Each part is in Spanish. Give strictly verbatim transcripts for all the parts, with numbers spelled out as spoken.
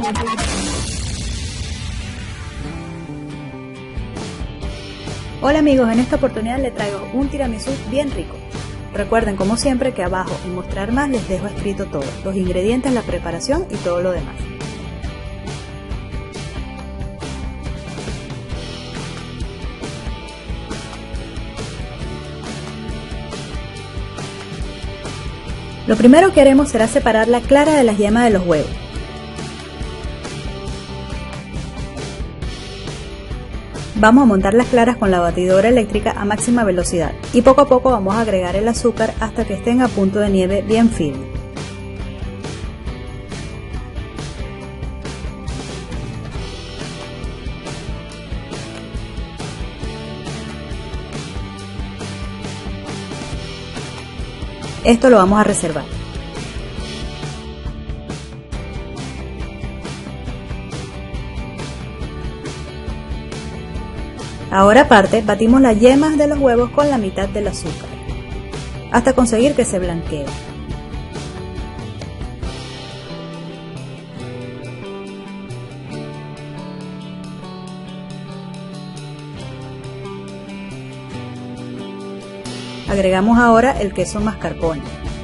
Hola amigos, en esta oportunidad les traigo un tiramisú bien rico. Recuerden como siempre que abajo en mostrar más les dejo escrito todo, los ingredientes, la preparación y todo lo demás. Lo primero que haremos será separar la clara de las yemas de los huevos. Vamos a montar las claras con la batidora eléctrica a máxima velocidad y poco a poco vamos a agregar el azúcar hasta que estén a punto de nieve bien firme. Esto lo vamos a reservar. Ahora aparte, batimos las yemas de los huevos con la mitad del azúcar, hasta conseguir que se blanquee. Agregamos ahora el queso mascarpone.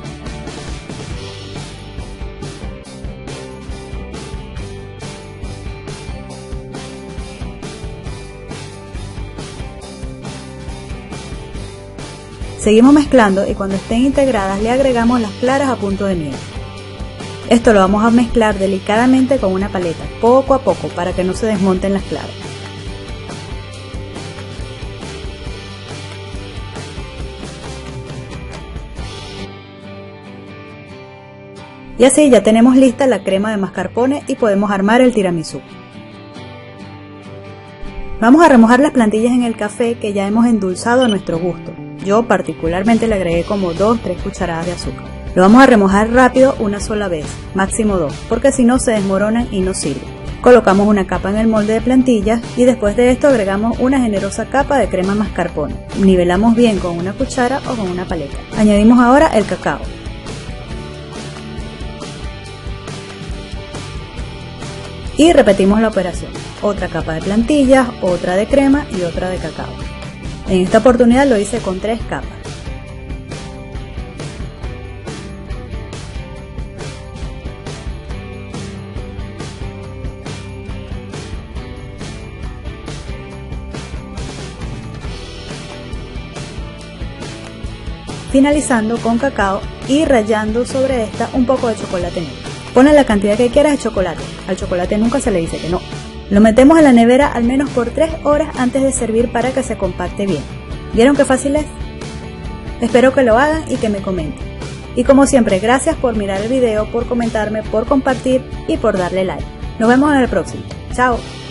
Seguimos mezclando y cuando estén integradas le agregamos las claras a punto de nieve. Esto lo vamos a mezclar delicadamente con una paleta, poco a poco, para que no se desmonten las claras. Y así ya tenemos lista la crema de mascarpone y podemos armar el tiramisú. Vamos a remojar las plantillas en el café que ya hemos endulzado a nuestro gusto. Yo particularmente le agregué como dos a tres cucharadas de azúcar. Lo vamos a remojar rápido una sola vez, máximo dos, porque si no se desmoronan y no sirven. Colocamos una capa en el molde de plantillas y después de esto agregamos una generosa capa de crema mascarpone. Nivelamos bien con una cuchara o con una paleta. Añadimos ahora el cacao. Y repetimos la operación. Otra capa de plantillas, otra de crema y otra de cacao. En esta oportunidad lo hice con tres capas. Finalizando con cacao y rallando sobre esta un poco de chocolate negro. Ponle la cantidad que quieras de chocolate, al chocolate nunca se le dice que no. Lo metemos en la nevera al menos por tres horas antes de servir para que se compacte bien. ¿Vieron qué fácil es? Espero que lo hagan y que me comenten. Y como siempre, gracias por mirar el video, por comentarme, por compartir y por darle like. Nos vemos en el próximo. Chao.